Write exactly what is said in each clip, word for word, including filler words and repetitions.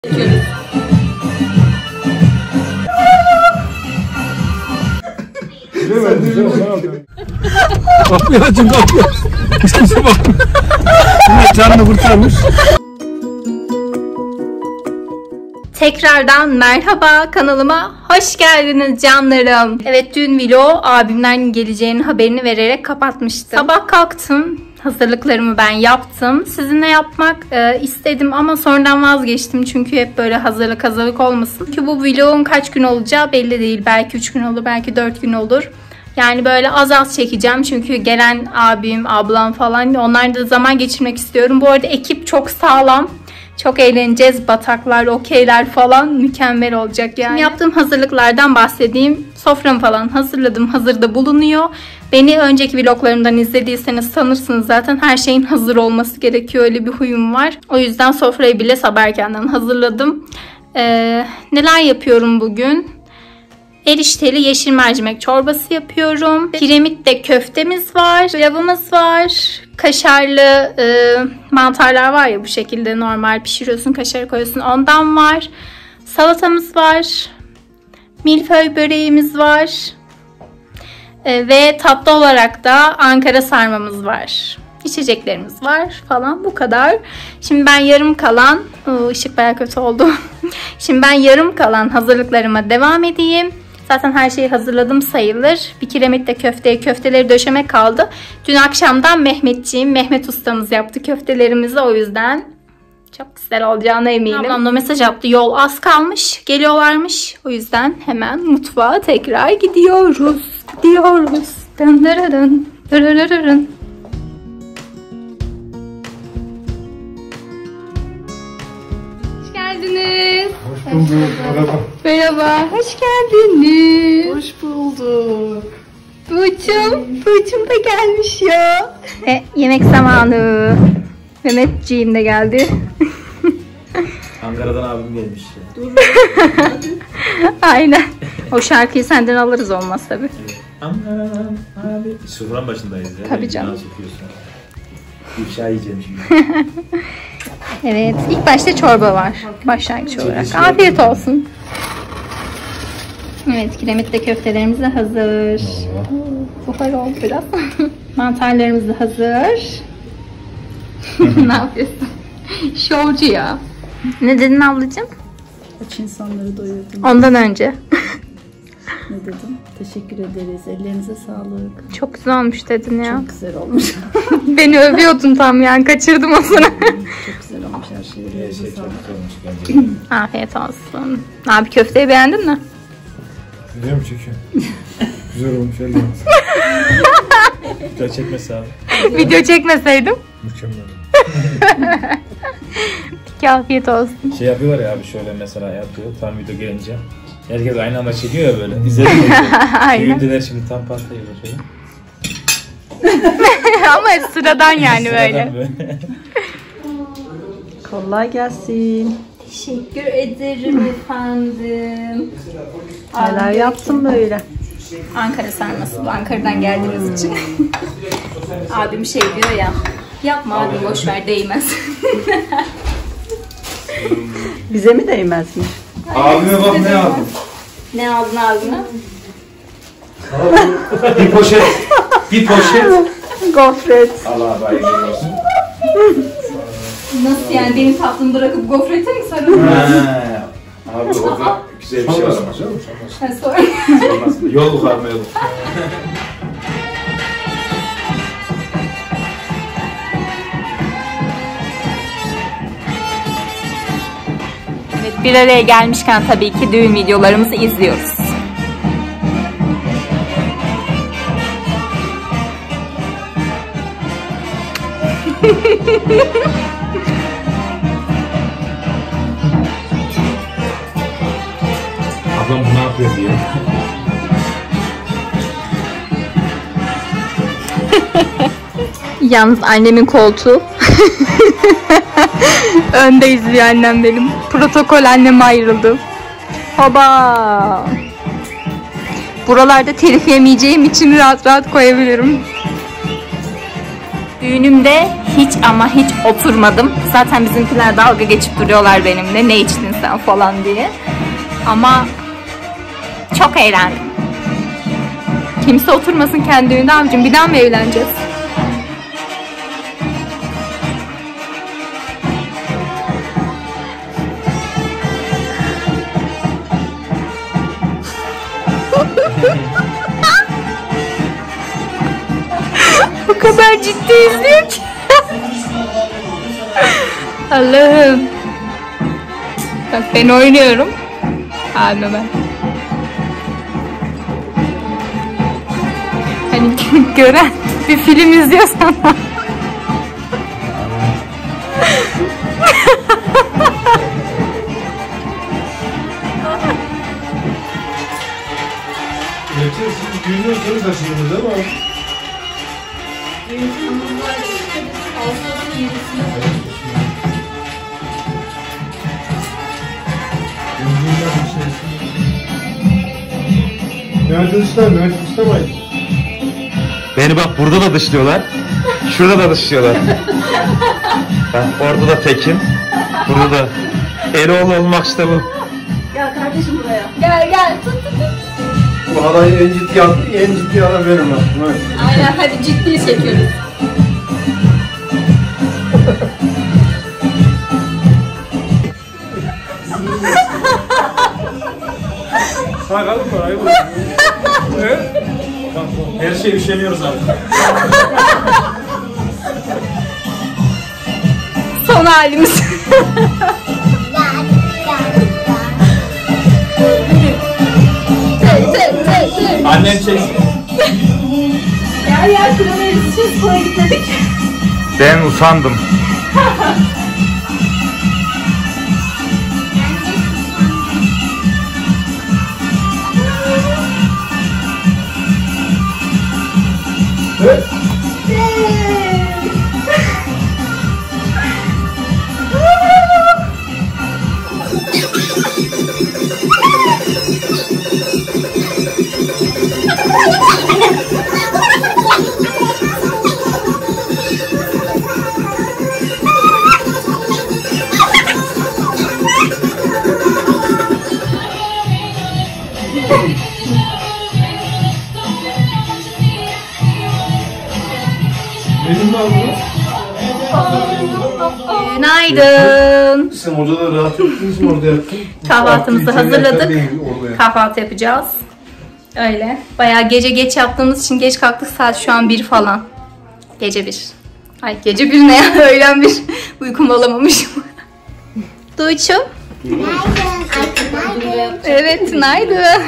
Kapıyı açın kapıyı. Kimse bakmıyor. Canını kurtarmış. Tekrardan merhaba, kanalıma hoş geldiniz canlarım. Evet, dün vlog abimden geleceğinin haberini vererek kapatmıştım. Sabah kalktım, hazırlıklarımı ben yaptım. Sizinle yapmak e, istedim ama sonradan vazgeçtim. Çünkü hep böyle hazırlık hazırlık olmasın. Çünkü bu vlogun kaç gün olacağı belli değil. Belki üç gün olur, belki dört gün olur. Yani böyle az az çekeceğim. Çünkü gelen abim, ablam falan, onlarla da zaman geçirmek istiyorum. Bu arada ekip çok sağlam. Çok eğleneceğiz. Bataklar, okeyler falan mükemmel olacak yani. Şimdi yaptığım hazırlıklardan bahsedeyim. Soframı falan hazırladım. Hazırda bulunuyor. Beni önceki vloglarımdan izlediyseniz sanırsınız zaten her şeyin hazır olması gerekiyor. Öyle bir huyum var. O yüzden sofrayı bile sabah erkenden hazırladım. Ee, neler yapıyorum bugün? Erişteli yeşil mercimek çorbası yapıyorum. Kiremitte köftemiz var. Pilavımız var. Kaşarlı e, mantarlar var ya, bu şekilde normal pişiriyorsun, kaşarı koyuyorsun, ondan var. Salatamız var. Milföy böreğimiz var. E, ve tatlı olarak da Ankara sarmamız var. İçeceklerimiz var falan, bu kadar. Şimdi ben yarım kalan, o, ışık bayağı kötü oldu. Şimdi ben yarım kalan hazırlıklarıma devam edeyim. Zaten her şeyi hazırladım sayılır. Bir kiremitte köfteye köfteleri döşemek kaldı. Dün akşamdan Mehmetciğim, Mehmet ustamız yaptı köftelerimizi, o yüzden çok güzel olacağına eminim. Ablam da mesaj yaptı, yol az kalmış, geliyorlarmış. O yüzden hemen mutfağa tekrar gidiyoruz. Gidiyoruz. Dın dırırın, dırırırın. Hoş geldiniz. Hoş bulduk. Merhaba. Merhaba, hoş geldiniz. Hoş bulduk. Burçum, Burçum da gelmiş ya. E, yemek zamanı. Mehmetciğim de geldi. Ankara'dan abim gelmiş. Dur. Aynen. O şarkıyı senden alırız olmaz tabi. Evet. Ankara'dan abi. Sıfırın başındayız ya. Tabii canım. İfşa yiyeceğim şimdi. Evet, ilk başta çorba var. Başlangıç olarak. Afiyet olsun. Evet, kiremitte köftelerimiz de hazır. Buhar oldu biraz. Mantarlarımız da hazır. Ne yapıyorsun? Şovcu ya. Ne dedin ablacığım? Aç insanları doyurdum. Ondan önce. Ne dedim? Teşekkür ederiz. Ellerinize sağlık. Çok güzel olmuş dedin ya. Çok güzel olmuş. Beni övüyordun tam yani. Kaçırdım o sıra. Çok güzel olmuş her şey. Her Ellerinize şey çok sağlık. güzel olmuş bence. Afiyet olsun. Abi köfteyi beğendin mi? Video mu çekiyorsun? Güzel olmuş. Elde olmuş. Güzel çekmesi abi. Video çekmeseydim. Mükemmel. Peki, afiyet olsun. Şey yapıyorlar ya abi, şöyle mesela yapıyor. Tam video gelince. Herkes aynı anda çekiyor ya böyle. İzledim mi? Aynen. Düğündeler şimdi tam patlayıyorlar şöyle. Ama sıradan yani böyle. Sıradan böyle. Kolay gelsin. Teşekkür ederim efendim. Neler yaptın böyle? Ankara sarması bu. Ankara'dan geldiğiniz için. Abim şey diyor ya. Yapma abi, boş ver, değmez. Bize mi değmezmiş? Abime bak ne aldım. Ne aldın ağzına? Bir poşet. Bir poşet. Gofret. Allah bayılır olsun. Nasıl yani, benim tatlımı bırakıp gofrete mi sarılır? Ha. Abi orada güzel bir şey var ama. Ben sonra. Olmaz. Yol var mı yol? Evet, bir araya gelmişken tabii ki düğün videolarımızı izliyoruz. Ablam bu ne yapıyor diye. Yalnız annemin koltuğu. Önde izliyor annem benim. Protokol, annem ayrıldı. Hoba. Buralarda telif yemeyeceğim için rahat rahat koyabilirim. Düğünümde hiç ama hiç oturmadım. Zaten bizimkiler dalga geçip duruyorlar benimle. Ne içtin sen falan diye. Ama çok eğlendim. Kimse oturmasın kendi evinde abicim. Bir daha mı evleneceğiz? Bu kadar ciddi izliyor ki. Allah'ım. Bak ben oynuyorum. Abime ben. Hani gören bir film izliyorsan. Geçen siz düğünden sonra taşındınız değil mi? Mehmet Usta, Mehmet Usta mı? Beni bak burada da dışlıyorlar. Şurada da dışlıyorlar. Bak orada da Tekin. Burada da Eroğlu olmak işte bu. Gel kardeşim buraya. Gel gel tut tut tut. Bu adayı en ciddi adam, en ciddi adam benim lan. Aynen hadi ciddi çekiyoruz. Sağ kalın mı? Ayıp olsun. Her şeyi üşeniyoruz abi. Son halimiz. Annem çeksin. Ya ya şurada yetişeceğiz sonra gitmedik. Ben utandım. Evet. Benim var mı? Günaydın. Sen orada da rahat ettiniz mi orada yattın? Kahvaltımızı hazırladık. Orada Kahvaltı yapacağız. Öyle. Bayağı gece geç yattığımız için geç kalktık. Saat şu an bir falan. Gece bir. Ay gece bir ne ya? Öğlen bir. Uykumu alamamışım. Duyçum. Evet, günaydın.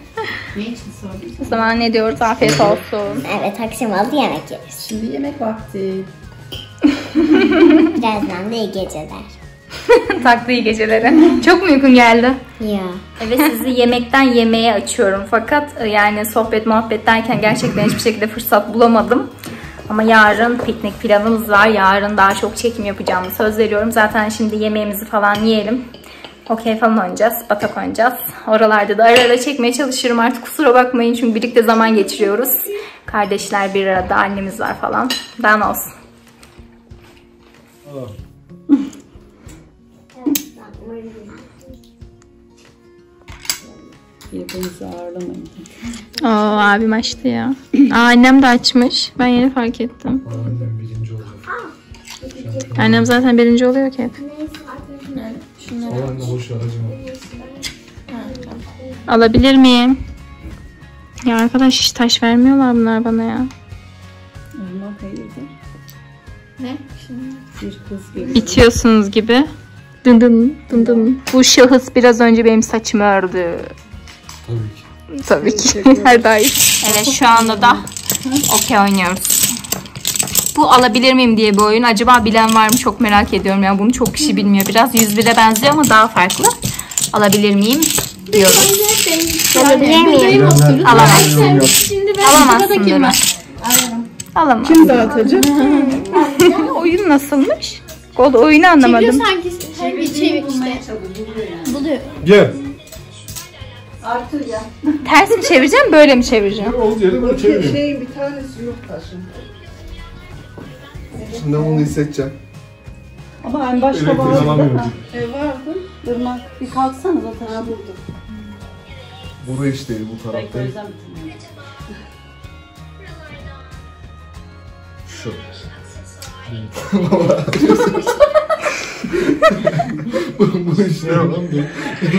O zaman ne diyoruz? Afiyet olsun. Evet, akşam oldu yemek yeriz. Şimdi yemek vakti. Birazdan da iyi geceler. Taktı iyi geceleri. Çok mu uykun geldi? Ya. Evet, sizi yemekten yemeğe açıyorum. Fakat yani sohbet muhabbet derken gerçekten hiçbir şekilde fırsat bulamadım. Ama yarın piknik planımız var. Yarın daha çok çekim yapacağımı söz veriyorum. Zaten şimdi yemeğimizi falan yiyelim. Okey falan oynayacağız. Batak oynayacağız. Oralarda da ara ara çekmeye çalışıyorum artık. Kusura bakmayın çünkü birlikte zaman geçiriyoruz. Kardeşler bir arada, annemiz var falan. Daha ne olsun. Birbirinizi ağırlamayın. Oo, abim açtı ya. Aa, annem de açmış. Ben yeni fark ettim. Annem birinci olacak. Annem zaten birinci oluyor ki hep. Alan da boş ver acıma. Alabilir miyim? Ya arkadaş hiç taş vermiyorlar bunlar bana ya. Allah hayırdır. Ne? Bir kız gibi. Bitiyorsunuz gibi. Dın dın dın dın. Bu şahıs biraz önce benim saçımı ördü. Tabii ki. Tabii ki. Her daim. Evet şu anda da okey oynuyoruz. Bu alabilir miyim diye bir oyun. Acaba bilen var mı çok merak ediyorum. Yani bunu çok kişi bilmiyor. Biraz yüz bire benziyor ama daha farklı. Alabilir miyim diyorum. Alabilir miyim? Alamam. Alamazsın değil mi? Alamam. Kim dağıtacak? Oyun nasılmış? Gol oyunu anlamadım. Sanki bir şey işte. Buluyor. Gel. Artır ya. Ters mi çevireceğim, böyle mi çevireceğim? Olduğu yere böyle çeviriyorum. Şeyin bir tanesi yok taşın. Şimdi bunu hissedeceğim. Ama en başta Elektrik vardı. alamıyorum. E vardı. Irmak bir kalksana zaten ha buldu. Burası işte bu taraf Belki o değil. yüzden bitirmiyor. Şu. bu, bu işte lan değil.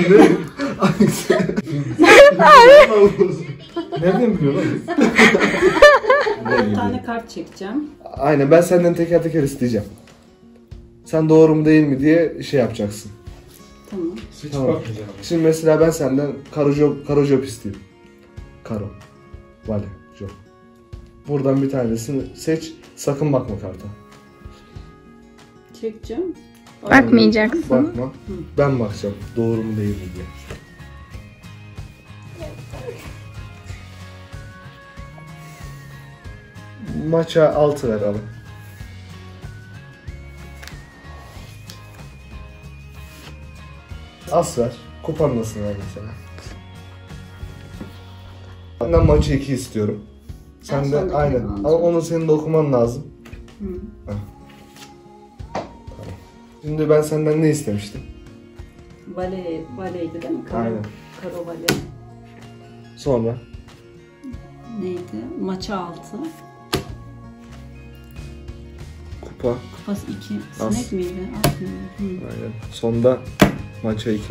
Nereden biliyor lan? Bir tane kart çekeceğim. Aynen, ben senden teker teker isteyeceğim. Sen doğru mu değil mi diye şey yapacaksın. Tamam. Hiç Tamam. bakmayacağım. Şimdi mesela ben senden karo job, karo job isteyeyim. Karo. Vale. Job. Buradan bir tanesini seç. Sakın bakma karta. Çekeceğim. Bakmayacaksın. Bakma. Ben bakacağım. Doğru mu değil mi diye. Maça altı ver abi. As ver. Kupanlasın ver mesela. Benden maçı iki istiyorum. Sen En de sondakini aynen. alacağım. Ama onu senin de okuman lazım. Hı. Heh. Tamam. Şimdi ben senden ne istemiştim? Bale, baleydi değil mi? Karo, Aynen. Karo bale. Sonra Neydi? Maça altı. kupa. Kupası iki. As. Sinek miydi? At mıydı? Hı. Aynen. Sonda maça iki.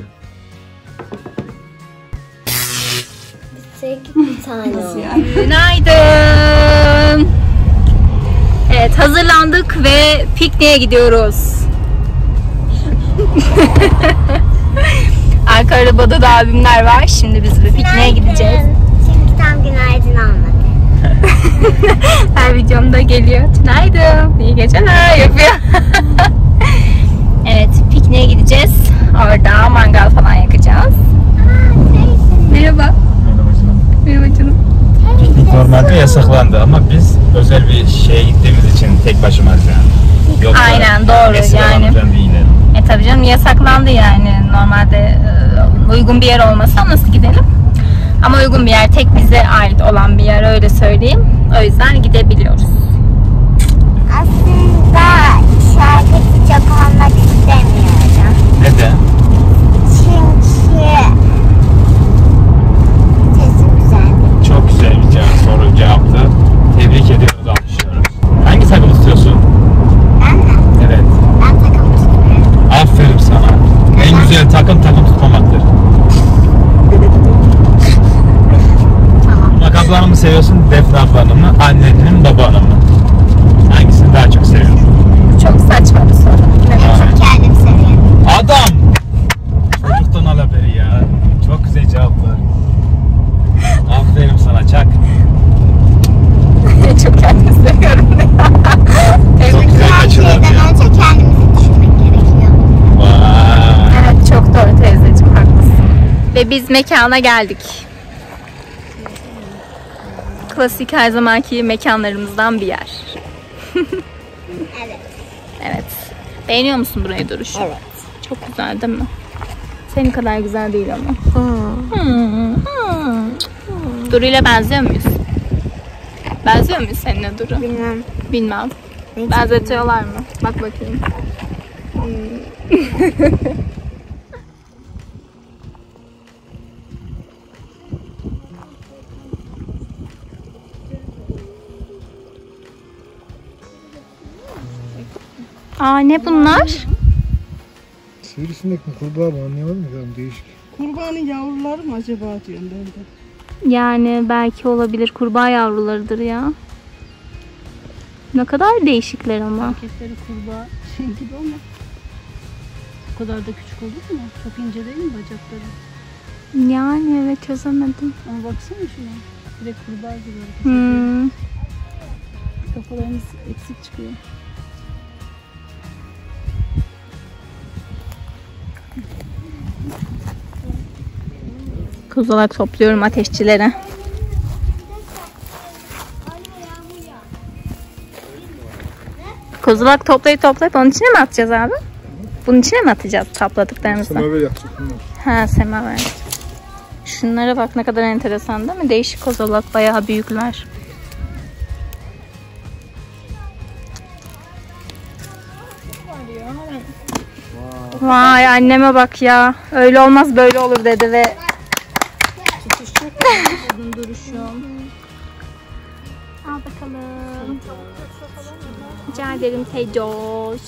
Tek bir tane Nasıl o. yani? Günaydın. Evet, hazırlandık ve pikniğe gidiyoruz. Arka arabada da abimler var. Şimdi biz bir pikniğe gideceğiz. Çünkü tam günaydın olmadı. Her videomda geliyor. Günaydın, iyi geceler yapıyor. Evet, pikniğe gideceğiz. Orada mangal falan yakacağız. Merhaba. Merhaba canım. Normalde yasaklandı ama biz özel bir şeye gittiğimiz için tek başımayız yani. Yoksa Aynen, doğru esir yani. alan değiller. E tabii canım, yasaklandı yani. Normalde e, uygun bir yer olmasa nasıl gidelim? Ama uygun bir yer, tek bize ait olan bir yer, öyle söyleyeyim. O yüzden gidebiliyoruz. Aslında şerbeti çok almak istemiyorum. Neden? Çünkü sesim güzel. Çok güzel bir cevap, soru cevaptı. Tebrik ediyoruz, alkışlıyoruz. Hangi takım istiyorsun? Ben mi? Evet. Ben takım tutmuyorum. Aferin sana. En güzel takım takım tutmamaktır. Burak ablanı mı seviyorsun, Defne ablanı mı, annenin babanı mı? Hangisini daha çok seviyorsun? Çok saçma bir soru. Çok kendim seviyorum. Adam! Çocuktan al haberi ya. Çok güzel cevaplar. Aferin sana, çak. Çok kendimi seviyorum. Çok güzel Her kaçırır şeyden ya. önce kendimizi düşünmek gerekiyor. Vay. Evet, çok doğru teyzeciğim, haklısın. Ve biz mekana geldik. Klasik, her zamanki mekanlarımızdan bir yer. Evet. Evet. Beğeniyor musun burayı Duruş? Evet. Çok güzel değil mi? Senin kadar güzel değil ama. Hmm. Hmm. Duru ile benziyor muyuz? Benziyor muyuz seninle Duru? Bilmem. Bilmem. Benzetiyorlar mı? Bak bakayım. Aa, ne bunlar? Sivrisinek mi kurbağa mı anlayamadım ya, değişik. Kurbanın yavruları mı acaba diyorum ben de. Yani belki olabilir, kurbağa yavrularıdır ya. Ne kadar değişikler ama. Paketleri kurbağa şey gibi ama bu kadar da küçük olur mu? Çok ince değil mi bacakları? Yani evet, çözemedim. Ama baksana şuna. Direkt kurbağa gibi hareket ediyor. Hmm. Kafalarımız eksik çıkıyor. Kozalak topluyorum ateşçilere. Kozalak toplayıp toplayıp onun içine mi atacağız abi? Bunun içine mi atacağız topladıklarımızı? Semaver yapacak bunlar. Ha, semaver. Şunlara bak, ne kadar enteresan değil mi? Değişik kozalak, bayağı büyükler. Vay anneme bak ya. Öyle olmaz böyle olur dedi ve tutuş çok güzel duruşum. Al bakalım. Rica ederim teyzoş.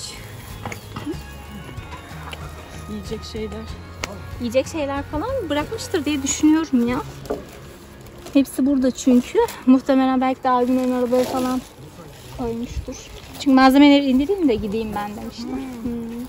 Yiyecek şeyler. Yiyecek şeyler falan bırakmıştır diye düşünüyorum ya. Hepsi burada çünkü. Muhtemelen belki de abimin arabaya falan koymuştur. Çünkü malzemeleri indireyim de gideyim ben demiştim. Hmm.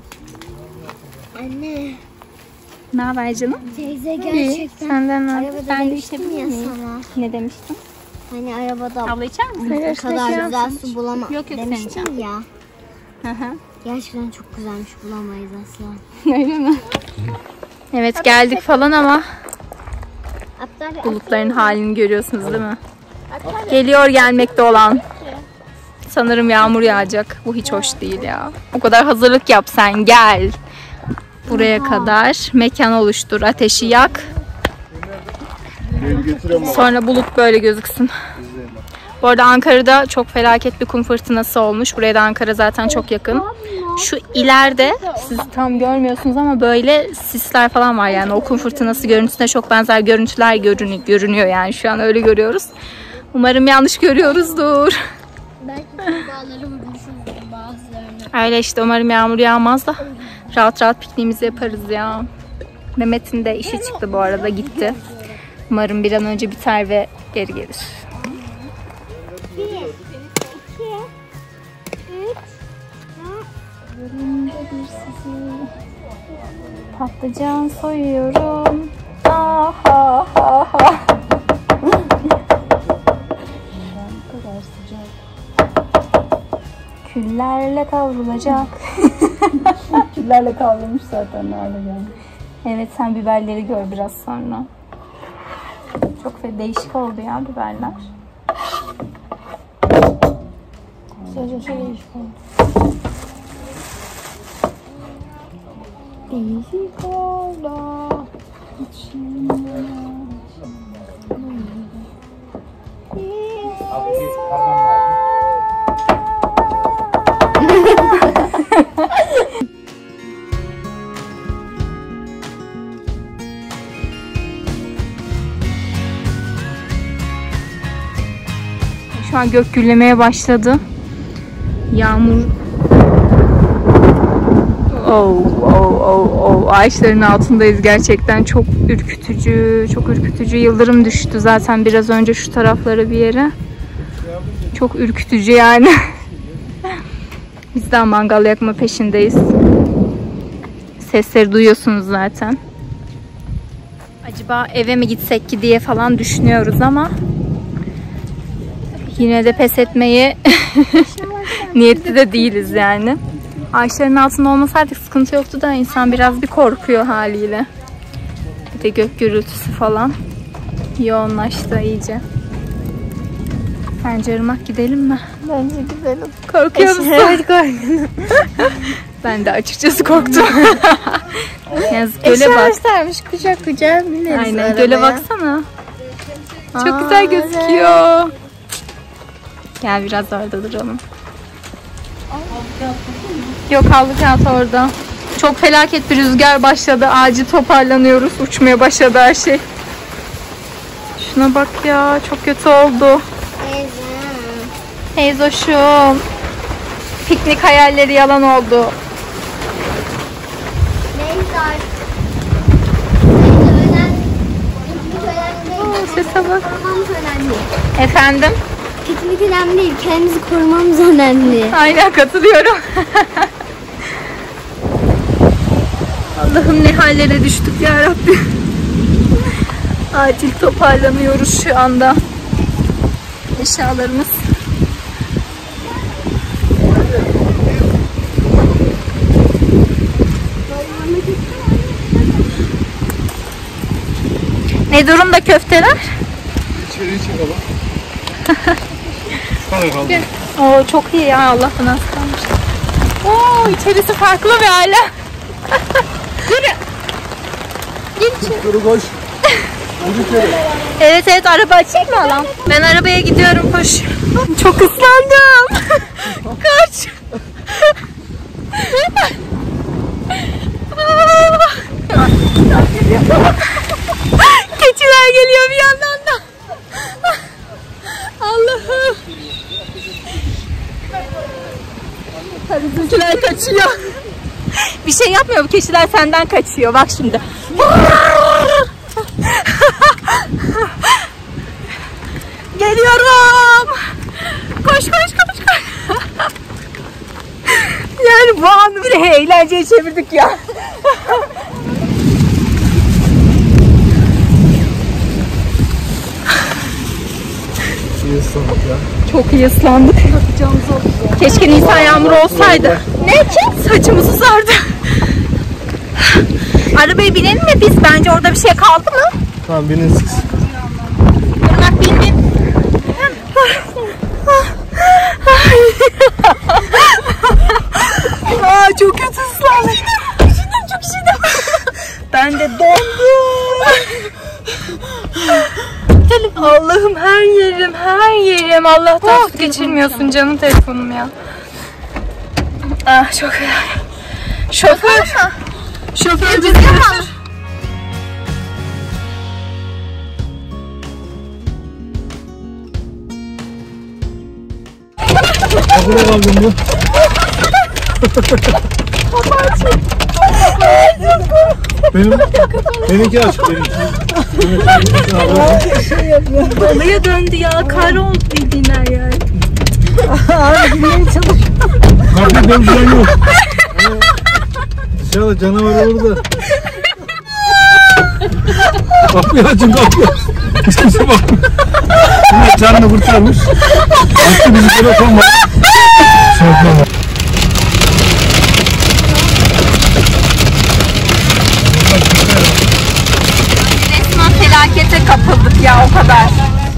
Anne, Ne haber canım? teyze İyi. gerçekten Senden ne haber? arabada Ben de demiştim içebilir ya miyim? sana. Ne demiştin? Hani arabada Abla içer misin? bu kadar güzel su bulamam Yok, yok, demiştim sen ya. Hı hı. Gerçekten çok güzelmiş, bulamayız asla. Öyle mi? Evet geldik falan ama Aptal bulutların halini görüyorsunuz değil mi? Geliyor gelmekte olan. Sanırım yağmur yağacak. Bu hiç hoş değil ya. O kadar hazırlık yap sen gel. Buraya kadar mekan oluştur. Ateşi yak. Sonra bulut böyle gözüksün. Bu arada Ankara'da çok felaket bir kum fırtınası olmuş. Buraya da Ankara zaten çok yakın. Şu ileride siz tam görmüyorsunuz ama böyle sisler falan var yani. O kum fırtınası görüntüsüne çok benzer görüntüler görünüyor, görünüyor yani şu an öyle görüyoruz. Umarım yanlış görüyoruzdur. Belki kurbağaları vurmuşuzdur bazılarını. Öyle işte umarım yağmur yağmaz da rahat rahat pikniğimizi yaparız ya. Mehmet'in de işi çıktı bu arada gitti. Umarım bir an önce biter ve geri gelir. Bir, iki, üç, Önümde bir sizi patlıcan soyuyorum. Ah ah ah ah. Küllerle kavrulacak. Küllerle kavrulmuş zaten hale geldi. Evet sen biberleri gör biraz sonra. Çok fe- değişik oldu ya biberler. Sadece şey değişik oldu. Değişik oldu. Şu an gök gürlemeye başladı. Yağmur. Oh, oh, oh, oh. Ağaçların altındayız gerçekten. Çok ürkütücü, çok ürkütücü. Yıldırım düştü zaten biraz önce şu taraflara bir yere. Çok ürkütücü yani. Biz daha mangal yakma peşindeyiz. Sesleri duyuyorsunuz zaten. Acaba eve mi gitsek ki diye falan düşünüyoruz ama yine de pes etmeyi niyetli de değiliz yani. Ağaçların altında olmasaydık sıkıntı yoktu da insan biraz bir korkuyor haliyle. Bir de gök gürültüsü falan yoğunlaştı iyice. Bence Irmak gidelim mi? Bence gidelim. Korkuyor musun? Evet korktum. Ben de açıkçası korktum. Yalnız göle bak. Eşyamışlarmış kucak kucağa bineriz Aynen arabaya. göle baksana. Çok Aa, güzel gözüküyor. Gel biraz orada duralım. Yok havlu kağıt orada. Çok felaket bir rüzgar başladı. Acil toparlanıyoruz. Uçmaya başladı her şey. Şuna bak ya. Çok kötü oldu. Teyze. Teyzoşum. Piknik hayalleri yalan oldu. Neyse artık. Neyse önemli. Piknik önemli değil. Oo, sese bak. Korumamız önemli. Efendim? Piknik önemli değil. Kendimizi korumamız önemli. Aynen katılıyorum. Allah'ım ne hallere düştük ya Rabbim. Acil toparlanıyoruz şu anda. Eşyalarımız. Ne durumda köfteler? İçeriye çıkalım. Hadi kaldı. Oo çok iyi ya Allah'tan az kalmış. Oo içerisi farklı bir hale. Yürü. Gir içeri. Dur koş. Yürü içeri. Evet evet araba açayım mı alan? Ben arabaya gidiyorum koş. Çok ıslandım. Kaç. kaçıyor. Bir şey yapmıyor, bu keçiler senden kaçıyor. Bak şimdi. Geliyorum. Koş koş koş koş. Yani bu anı bile eğlenceye çevirdik ya. İyi ıslandık ya. Çok iyi ıslandık. Keşke Nisan yağmuru olsaydı. Ne ki? Saçımız uzardı. Arabaya binelim mi biz? Bence orada bir şey kaldı mı? Tamam binin siz. Irmak bin bin. Aa, çok kötü ıslandık. Üşüdüm, çok üşüdüm. Ben de dondum. Allah'ım her yerim, her yerim. Allah'tan tut geçirmiyorsun canım telefonum ya. Ah çok iyi. Şoför. Şoför bizi götür. Nerede kaldın bu? Benim, benimki aç. Benimki. Balaya döndü ya. Kar oldu bildiğin her yer. Kapıyı dövüşen yok. Dışarıda canavar orada. Kapıyı açın kapıyı. Hiç kimse bakmıyor. Şimdi canını kurtarmış. Açtı bizi telefon var. Şarkı. Resmen felakete kapıldık ya, o kadar.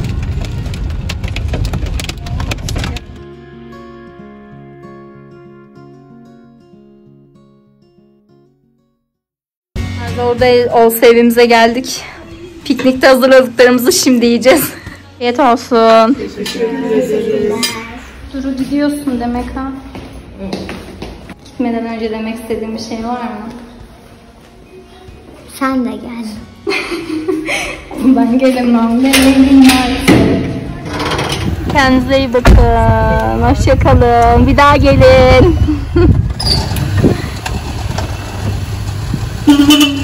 Orada olsa evimize geldik. Piknikte hazırladıklarımızı şimdi yiyeceğiz. Afiyet olsun. Duru gidiyorsun demek ha? Gitmeden önce demek istediğin bir şey var mı? Sen de gel. Ben gelemem. Benim maalesef. Kendinize iyi bakın. Hoşça kalın. Bir daha gelin.